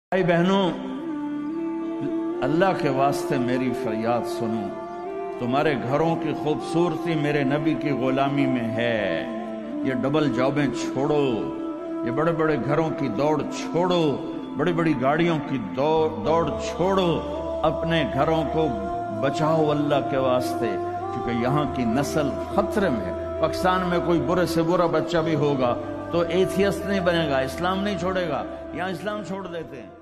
भाई बहनों, अल्लाह के वास्ते मेरी फरियाद सुनो। तुम्हारे घरों की खूबसूरती मेरे नबी की गुलामी में है। ये डबल जॉबें छोड़ो, ये बड़े बड़े घरों की दौड़ छोड़ो, बड़ी बड़ी गाड़ियों की दौड़ छोड़ो। अपने घरों को बचाओ अल्लाह के वास्ते, क्योंकि यहाँ की नस्ल खतरे में है। पाकिस्तान में कोई बुरे से बुरा बच्चा भी होगा तो एथियस्ट नहीं बनेगा, इस्लाम नहीं छोड़ेगा। यहाँ इस्लाम छोड़ देते हैं।